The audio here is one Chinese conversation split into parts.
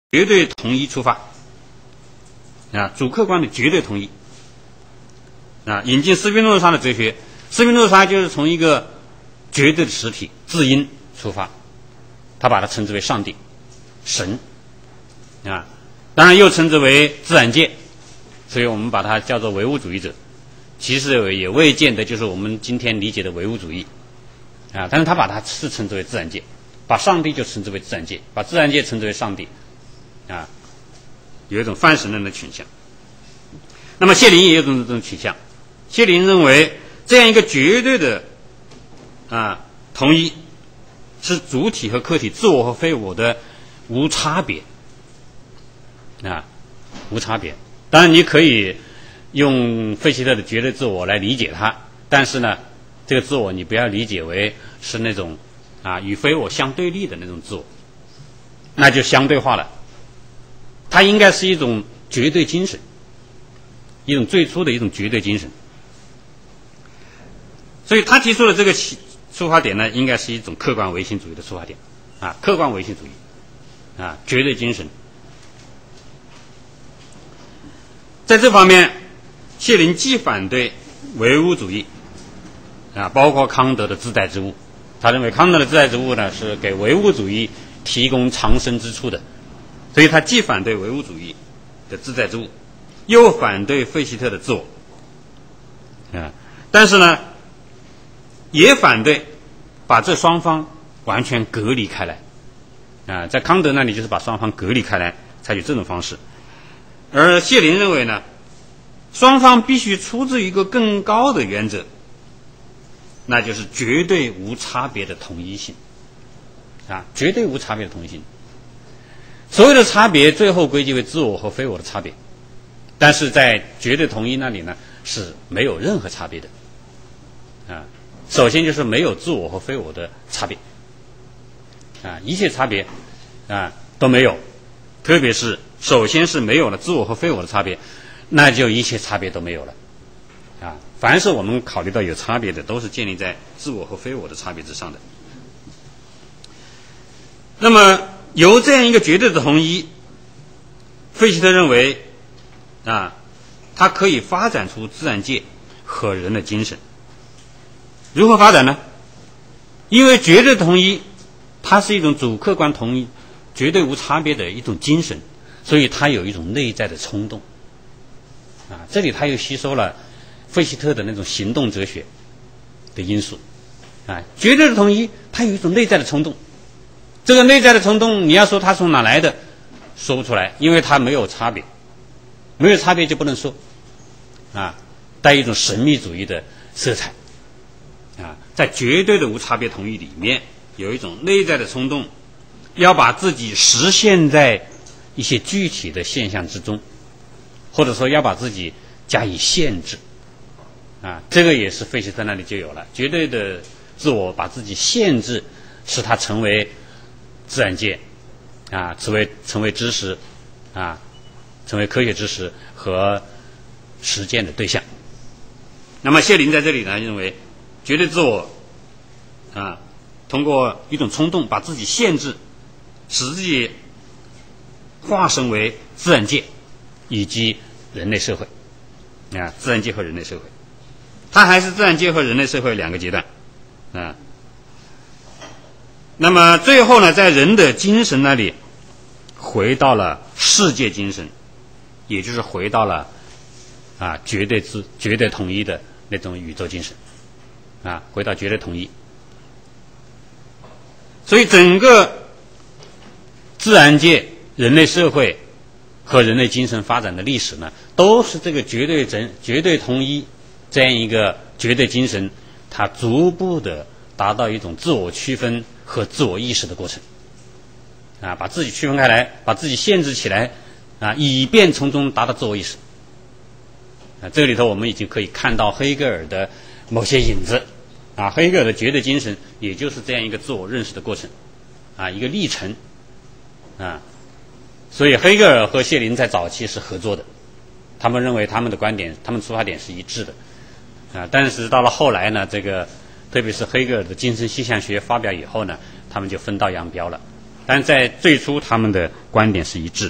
绝对统一出发啊，主客观的绝对统一啊，引进斯宾诺莎的哲学。斯宾诺莎就是从一个绝对的实体自因出发，他把它称之为上帝、神啊，当然又称之为自然界，所以我们把它叫做唯物主义者。其实也未见得就是我们今天理解的唯物主义啊，但是他把它是称之为自然界，把上帝就称之为自然界，把自然界称之为上帝啊，有一种泛神论的倾向。那么谢林也有这种倾向，谢林认为这样一个绝对的统一是主体和客体、自我和非我的无差别啊，无差别。当然你可以用费希特的绝对自我来理解它，但是呢，这个自我你不要理解为是那种与非我相对立的那种自我，那就相对化了。它应该是一种绝对精神，一种最初的一种绝对精神。所以他提出的这个出发点呢，应该是一种客观唯心主义的出发点客观唯心主义绝对精神。在这方面，谢林既反对唯物主义包括康德的自在之物，他认为康德的自在之物呢是给唯物主义提供藏身之处的，所以他既反对唯物主义的自在之物，又反对费希特的自我但是呢也反对把这双方完全隔离开来在康德那里就是把双方隔离开来，采取这种方式。而谢林认为呢，双方必须出自于一个更高的原则，那就是绝对无差别的统一性绝对无差别的统一性。所有的差别最后归结为自我和非我的差别，但是在绝对统一那里呢是没有任何差别的首先就是没有自我和非我的差别一切差别都没有，特别是首先是没有了自我和非我的差别，那就一切差别都没有了凡是我们考虑到有差别的，都是建立在自我和非我的差别之上的。那么由这样一个绝对的统一，费希特认为它可以发展出自然界和人的精神。如何发展呢？因为绝对统一它是一种主客观统一、绝对无差别的一种精神，所以它有一种内在的冲动这里它又吸收了费希特的那种行动哲学的因素绝对的统一它有一种内在的冲动，这个内在的冲动你要说它从哪来的，说不出来，因为它没有差别，没有差别就不能说带一种神秘主义的色彩在绝对的无差别统一里面有一种内在的冲动，要把自己实现在一些具体的现象之中，或者说要把自己加以限制这个也是费希特那里就有了，绝对的自我把自己限制，使它成为自然界成为知识成为科学知识和实践的对象。那么谢林在这里呢认为绝对自我通过一种冲动把自己限制，使自己化身为自然界以及人类社会自然界和人类社会，它还是自然界和人类社会两个阶段那么最后呢，在人的精神那里回到了世界精神，也就是回到了绝对统一的那种宇宙精神回到绝对统一。所以整个自然界、人类社会和人类精神发展的历史呢，都是这个绝对统一这样一个绝对精神它逐步的达到一种自我区分和自我意识的过程把自己区分开来，把自己限制起来以便从中达到自我意识这个里头我们已经可以看到黑格尔的某些影子黑格尔的绝对精神也就是这样一个自我认识的过程一个历程所以黑格尔和谢林在早期是合作的，他们认为他们的观点，他们出发点是一致的但是到了后来呢，这个特别是黑格尔的精神现象学发表以后呢，他们就分道扬镳了但在最初他们的观点是一致的。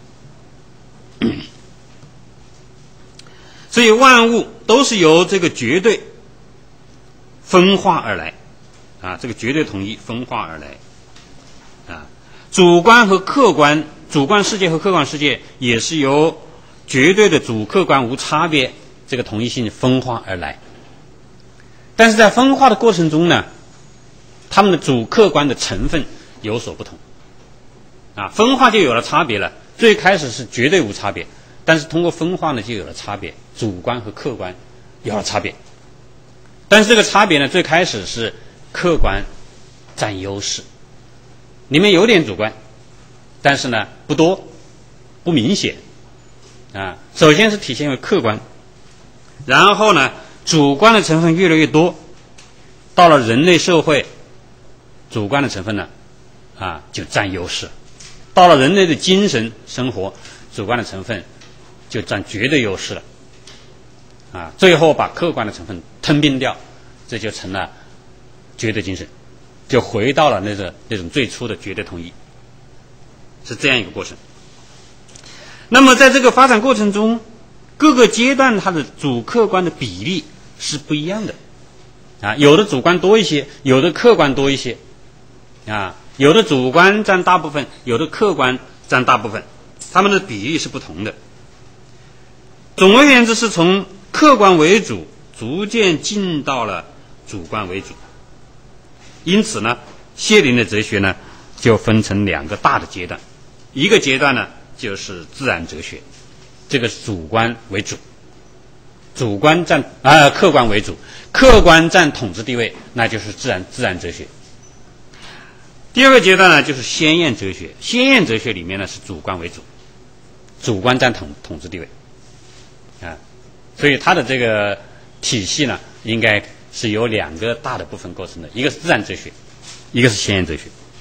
所以万物都是由这个绝对分化而来啊，这个绝对统一分化而来啊，主观和客观，主观世界和客观世界也是由绝对的主客观无差别这个统一性分化而来。但是在分化的过程中呢，他们的主客观的成分有所不同啊，分化就有了差别了。最开始是绝对无差别，但是通过分化呢就有了差别，主观和客观有了差别。但是这个差别呢，最开始是客观占优势，里面有点主观，但是呢不多不明显啊。首先是体现为客观，然后呢主观的成分越来越多，到了人类社会，主观的成分呢就占优势，到了人类的精神生活，主观的成分就占绝对优势了啊，最后把客观的成分吞并掉，这就成了绝对精神，就回到了那种最初的绝对统一，是这样一个过程。那么在这个发展过程中，各个阶段它的主客观的比例是不一样的啊，有的主观多一些，有的客观多一些啊，有的主观占大部分，有的客观占大部分，它们的比例是不同的。总而言之，是从客观为主逐渐进到了主观为主。因此呢，谢林的哲学呢就分成两个大的阶段，一个阶段呢就是自然哲学，这个是主观为主，主观占客观为主，客观占统治地位，那就是自然哲学。第二个阶段呢就是先验哲学，先验哲学里面呢是主观为主，主观占统治地位啊，所以它的这个体系呢应该是由两个大的部分构成的，一个是自然哲学，一个是先验哲学。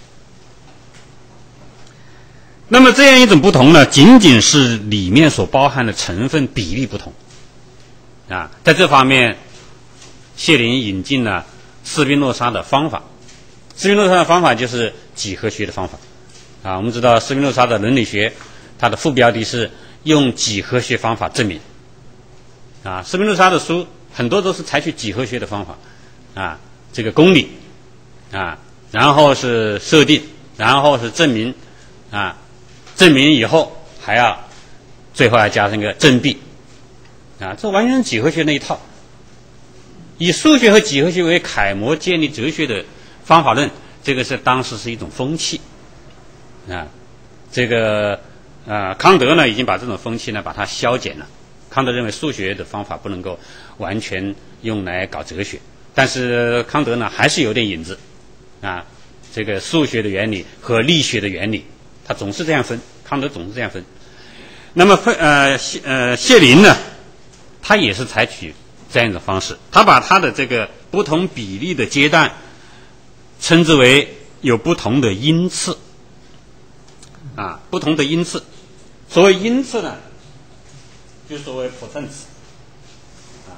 那么这样一种不同呢，仅仅是里面所包含的成分比例不同啊，在这方面谢林引进了斯宾诺莎的方法。斯宾诺莎的方法就是几何学的方法啊，我们知道斯宾诺莎的伦理学，它的副标题是用几何学方法证明啊。斯宾诺莎的书很多都是采取几何学的方法啊，这个公理啊，然后是设定，然后是证明啊，证明以后还要最后要加上一个证弊啊，这完全是几何学那一套。以数学和几何学为楷模建立哲学的方法论，这个是当时是一种风气啊。这个康德呢已经把这种风气呢把它消减了。康德认为数学的方法不能够完全用来搞哲学，但是康德呢还是有点影子啊。这个数学的原理和力学的原理，他总是这样分，康德总是这样分。那么谢林呢，他也是采取这样一种方式，他把他的这个不同比例的阶段称之为有不同的音次啊，不同的音次。所谓音次呢，就所谓普称词啊。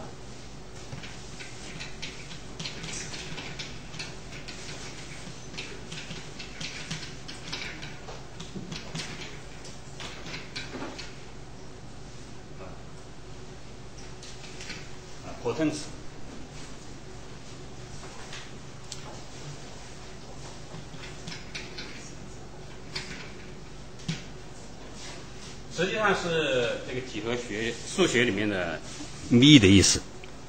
普称词。实际上是这个几何学数学里面的幂的意思。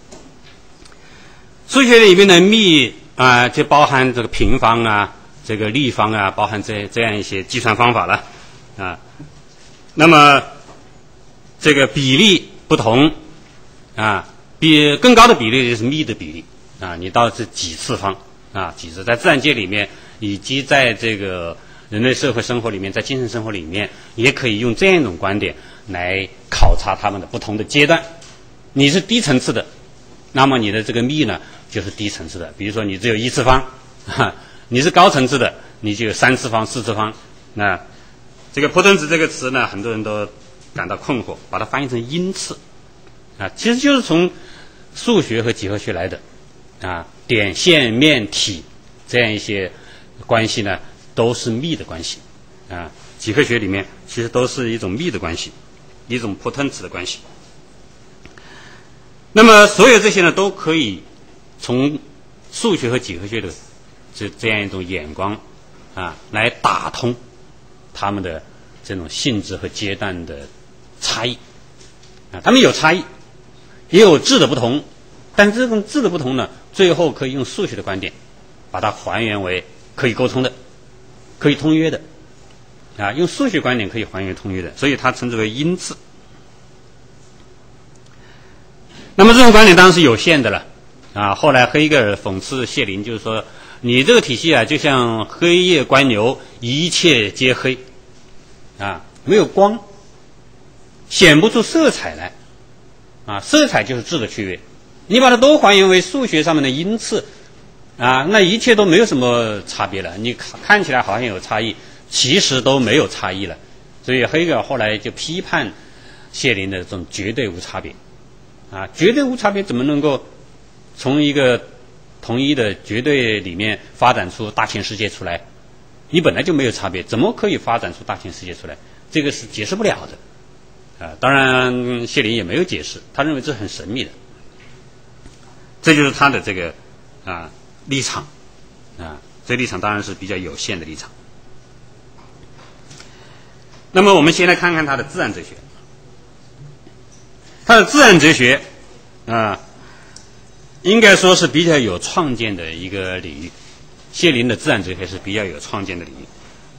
数学里面的幂就包含这个平方啊，这个立方啊，包含这样一些计算方法了啊。那么这个比例不同啊，比更高的比例就是幂的比例啊，你到是几次方啊，几次，在自然界里面以及在这个人类社会生活里面，在精神生活里面，也可以用这样一种观点来考察他们的不同的阶段。你是低层次的，那么你的这个幂呢就是低层次的，比如说你只有一次方你是高层次的，你就有三次方、四次方。那这个普称词这个词呢，很多人都感到困惑，把它翻译成音次啊，其实就是从数学和几何学来的啊，点、线、面、体这样一些关系呢， 都是幂的关系啊。几何学里面其实都是一种幂的关系，一种破腾子的关系。那么所有这些呢，都可以从数学和几何学的这样一种眼光啊，来打通他们的这种性质和阶段的差异啊。他们有差异，也有质的不同，但这种质的不同呢，最后可以用数学的观点把它还原为可以沟通的、可以通约的啊。用数学观点可以还原通约的，所以它称之为因次。那么这种观点当然是有限的了啊。后来黑格尔讽刺谢林，就是说你这个体系啊，就像黑夜观牛，一切皆黑啊，没有光，显不出色彩来啊。色彩就是质的区别，你把它都还原为数学上面的因次啊，那一切都没有什么差别了。你看起来好像有差异，其实都没有差异了。所以黑格尔后来就批判谢林的这种绝对无差别啊，绝对无差别怎么能够从一个统一的绝对里面发展出大千世界出来？你本来就没有差别，怎么可以发展出大千世界出来？这个是解释不了的啊。当然谢林也没有解释，他认为这很神秘的。这就是他的这个立场啊，这立场当然是比较有限的立场。那么我们先来看看他的自然哲学。他的自然哲学啊，应该说是比较有创建的一个领域。谢林的自然哲学是比较有创建的领域。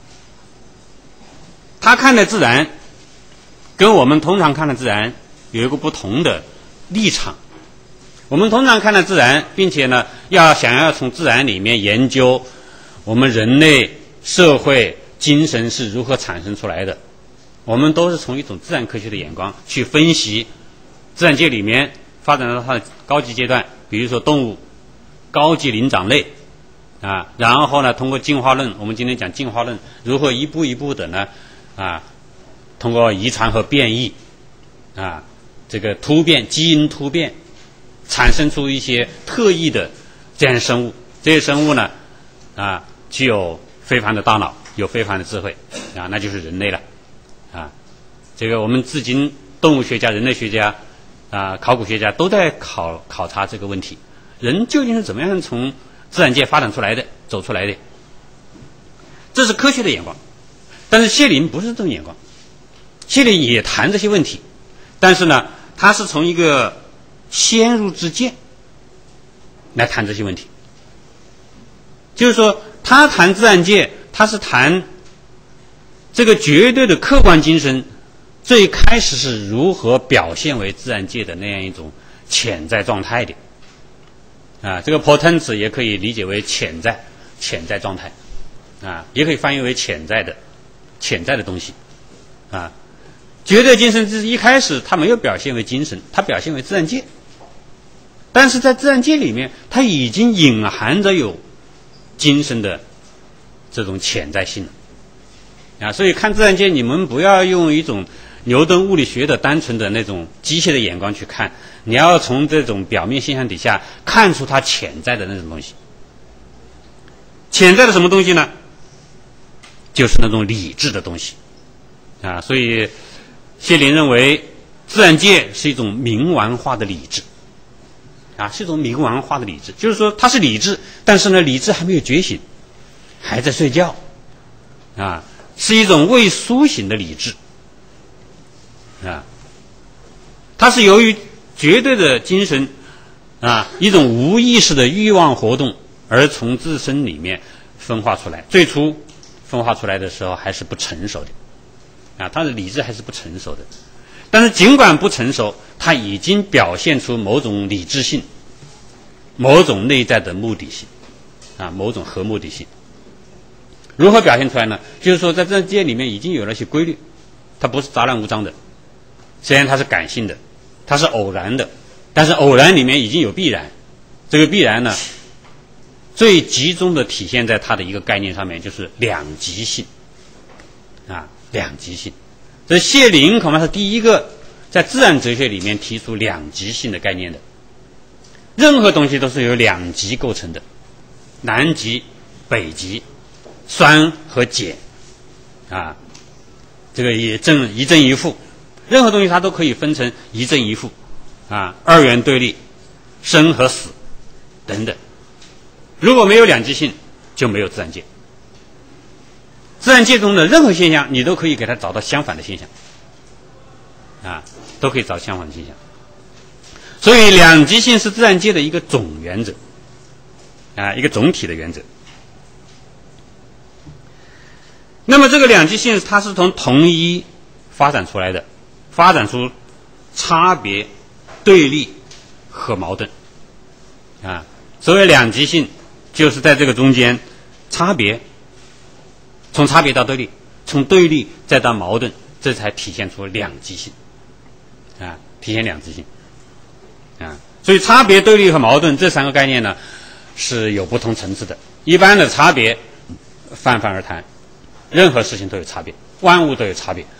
他看待自然跟我们通常看待自然有一个不同的立场。我们通常看待自然，并且呢想要从自然里面研究我们人类社会精神是如何产生出来的，我们都是从一种自然科学的眼光去分析自然界里面发展到它的高级阶段，比如说动物、高级灵长类啊，然后呢通过进化论，我们今天讲进化论如何一步一步的呢通过遗传和变异这个突变、基因突变产生出一些特异的这样的生物。这些生物呢具有非凡的大脑，有非凡的智慧那就是人类了这个我们至今动物学家、人类学家考古学家都在考察这个问题，人究竟是怎么样从自然界发展出来的、走出来的。这是科学的眼光。但是谢林不是这种眼光，谢林也谈这些问题，但是呢他是从一个先入之见来谈这些问题。就是说他谈自然界，他是谈这个绝对的客观精神最开始是如何表现为自然界的那样一种潜在状态的这个 potential 也可以理解为潜在状态也可以翻译为潜在的东西绝对精神是一开始它没有表现为精神，它表现为自然界，但是在自然界里面它已经隐含着有精神的这种潜在性了所以看自然界，你们不要用一种牛顿物理学的单纯的那种机械的眼光去看，你要从这种表面现象底下看出它潜在的那种东西。潜在的什么东西呢？就是那种理智的东西所以谢林认为自然界是一种冥顽化的理智是一种冥顽化的理智，就是说它是理智，但是呢理智还没有觉醒，还在睡觉是一种未苏醒的理智它是由于绝对的精神一种无意识的欲望活动而从自身里面分化出来。最初分化出来的时候还是不成熟的它的理智还是不成熟的，但是尽管不成熟，它已经表现出某种理智性，某种内在的目的性某种合目的性。如何表现出来呢？就是说在自然界里面已经有了一些规律，它不是杂乱无章的，虽然它是感性的，它是偶然的，但是偶然里面已经有必然。这个必然呢最集中的体现在它的一个概念上面，就是两极性两极性。这谢林恐怕是第一个在自然哲学里面提出两极性的概念的。任何东西都是由两极构成的，南极、北极， 酸和碱，啊，这个一正一负，任何东西它都可以分成一正一负，啊，二元对立，生和死等等。如果没有两极性，就没有自然界。自然界中的任何现象，你都可以给它找到相反的现象，啊，都可以找相反的现象。所以两极性是自然界的一个总原则，啊，一个总体的原则。那么这个两极性它是从同一发展出来的，发展出差别、对立和矛盾，啊，所谓两极性就是在这个中间差别，从差别到对立，从对立再到矛盾，这才体现出两极性，啊，体现两极性，啊，所以差别、对立和矛盾这三个概念呢是有不同层次的。一般的差别泛泛而谈，任何事情都有差别，万物都有差别，